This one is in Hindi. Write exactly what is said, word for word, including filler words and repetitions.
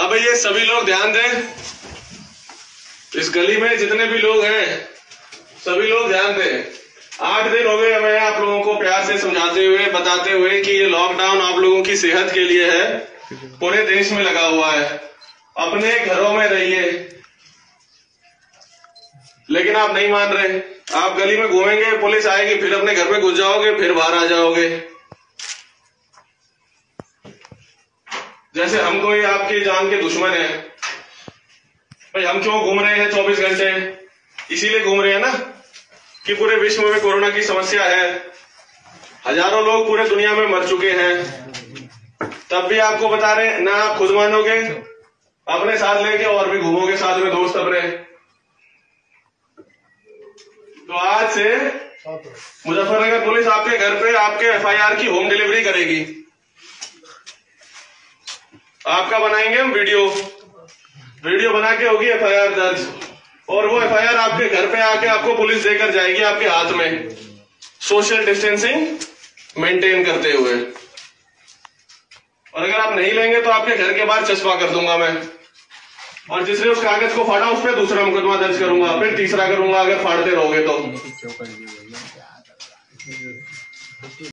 अब ये सभी लोग ध्यान दें, इस गली में जितने भी लोग हैं सभी लोग ध्यान दें। आठ दिन हो गए मैं आप लोगों को प्यार से समझाते हुए बताते हुए कि ये लॉकडाउन आप लोगों की सेहत के लिए है, पूरे देश में लगा हुआ है, अपने घरों में रहिए। लेकिन आप नहीं मान रहे, आप गली में घूमेंगे, पुलिस आएगी, फिर अपने घर में घुस जाओगे, फिर बाहर आ जाओगे। जैसे हम कोई आपकी जान के दुश्मन है। भाई हम क्यों घूम रहे हैं चौबीस घंटे? इसीलिए घूम रहे हैं ना कि पूरे विश्व में कोरोना की समस्या है, हजारों लोग पूरे दुनिया में मर चुके हैं, तब भी आपको बता रहे हैं ना। आप खुद मानोगे, अपने साथ लेके और भी घूमोगे साथ में दोस्त अपने। तो आज से मुजफ्फरनगर पुलिस आपके घर पे आपके एफ आई आर की होम डिलीवरी करेगी। आपका बनाएंगे हम वीडियो, वीडियो बना के होगी एफ आई आर दर्ज, और वो एफ आई आर आपके घर पे आके आपको पुलिस देकर जाएगी आपके हाथ में, सोशल डिस्टेंसिंग मेंटेन करते हुए। और अगर आप नहीं लेंगे तो आपके घर के बाहर चस्पा कर दूंगा मैं, और जिसने उस कागज को फाड़ा उस पर दूसरा मुकदमा दर्ज करूंगा, फिर तीसरा करूंगा अगर फाड़ते रहोगे तो।